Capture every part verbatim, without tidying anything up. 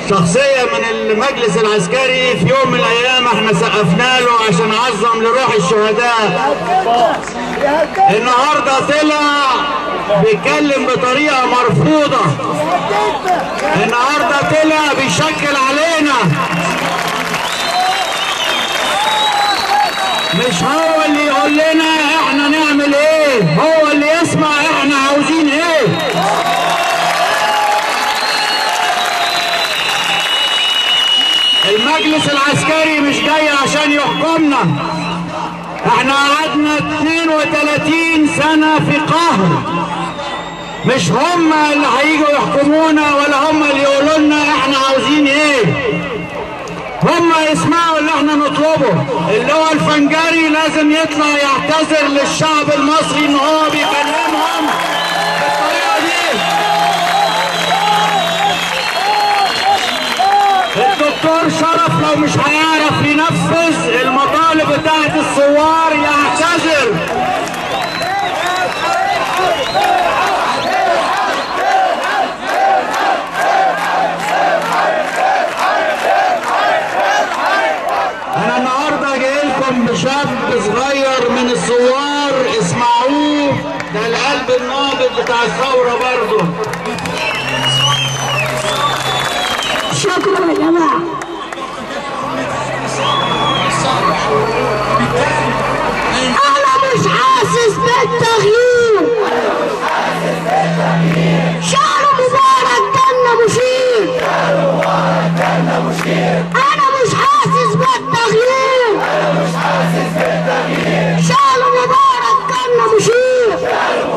شخصية من المجلس العسكري في يوم من الأيام احنا سقفنا له عشان عظم لروح الشهداء. النهارده طلع بيتكلم بطريقة مرفوضة. النهارده طلع بيشكل علينا. مش هو اللي يقول لنا احنا نعمل ايه، هو اللي يسمع احنا عاوزين ايه. المجلس العسكري مش جاي عشان يحكمنا. احنا قعدنا اثنين وثلاثين سنة في قهر. مش هم اللي هيجوا يحكمونا ولا هم اللي يقولوا لنا احنا عاوزين ايه. هم يسمعوا اللي احنا نطلبه. اللي هو الفنجري لازم يطلع يعتذر للشعب المصري ان هو بيكلمهم بالطريقة دي. الدكتور شرف لو مش هيعرف ينفذ المطالب بتاعت الثوار يعتذر. انا النهارده جاي لكم بشاب صغير من الثوار، اسمعوه، ده القلب النابض بتاع الثوره برضه. شكرا يا جماعه. انا مش حاسس بالتغيير. شهر مبارك كان مشير. انا مش حاسس بالتغيير. شهر مبارك كان مشير.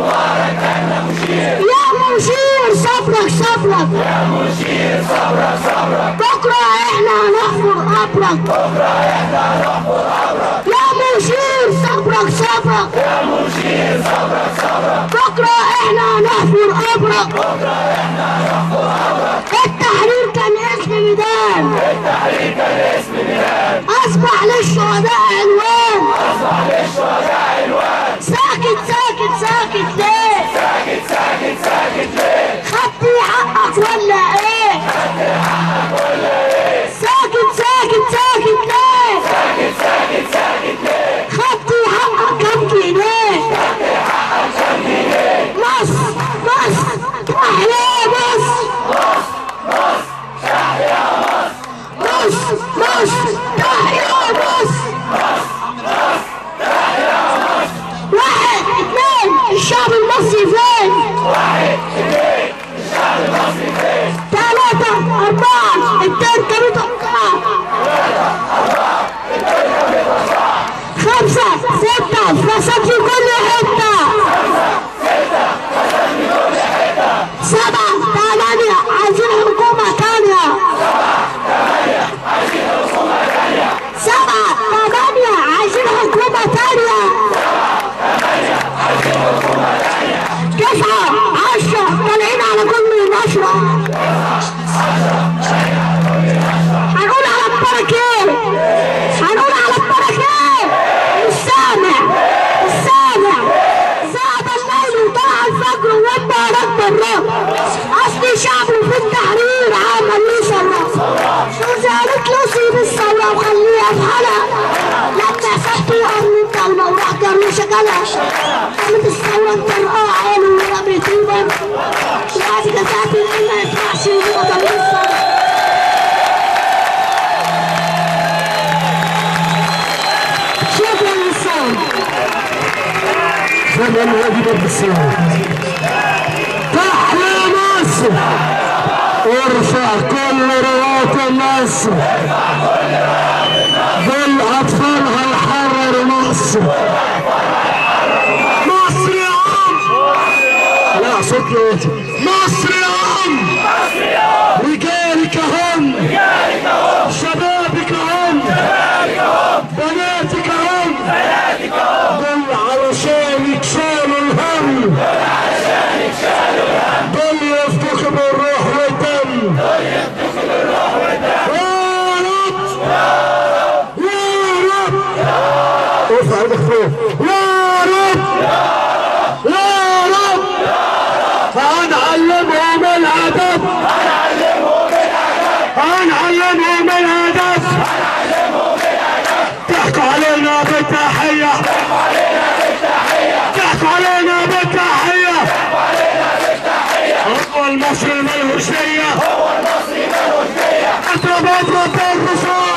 يا مشير صبرك صبرك. يا مشير صبرك صبرك. بكره احنا هنحفر قبرك. بكره احنا هنحفر قبرك. يا مشير صبرك صبرك. يا مشير صبرك صبرك. بكره احنا هنحفر قبرك. بكره احنا هنحفر قبرك. التحرير كان اسم ميدان. التحرير كان اسم ميدان. اصبح للشهداء عنوان. اصبح للشهداء عنوان. ساكت ساكت ساكت ليه؟ ساكت ساكت ساكت ليه؟ خدتي حقك ولا ايه؟ خدتي حقك ولا ايه؟ ساكت ساكت ساكت ليه؟ ساكت ساكت ساكت ليه؟ خدتي حقك كام جنيه؟ خدتي حقك كام جنيه؟ مصر مصر تحيا مصر. مصر مصر تحيا مصر. مصر مصر تحيا مصر. واحد اثنين الشعب المصري فين؟ واحد اثنين الشعب المصري فين؟ ثلاثة أربعة الدين كانوا توقعوا. ثلاثة أربعة الدين كانوا توقعوا. خمسة ستة فساد في كل حتة. خمسة ستة فساد في كل حتة. سبعة ثمانية عايزين حكومة تانية. سبعة ثمانية عايزين حكومة تانية. سبعة ثمانية عايزين حكومة تانية. تسعة عشرة طالعين على كل نشرة. هنقول على البركة. هنقول على البركة. مش سامع مش سامع. ذهب الليل وطلع الفجر وانبهرت بالرب. اصل شعبه في التحرير عمل لي ثورة. وذلك يصيب الثورة وخليها في حلقة. لما فتحوا أمن الدولة وراح جروا شكلها. قامت الثورة الجرأة عالوا ورمي طوبا. وبعد جزعت اللي ما يسمعش الوطن للثورة. شكرا للثورة. زمن واجب بالثورة. تحيا مصر. ارفع كل رواة مصر. دول اطفالها يحرروا مصر. مصر يا عم. لا صوت يوتي. مصر يا عم. رجالك هم. شبابك هم. بناتك هم. دول علشان يكسروا الهم. دول يفتخروا بالروح والدم. يا رب يا رب. ارفع ايدك فوق. هنعلمهم الهدف ضحكوا علينا بالتحية ضحكوا علينا بالتحية هو المصري ملهوش نية اضرب اضرب بالرصاص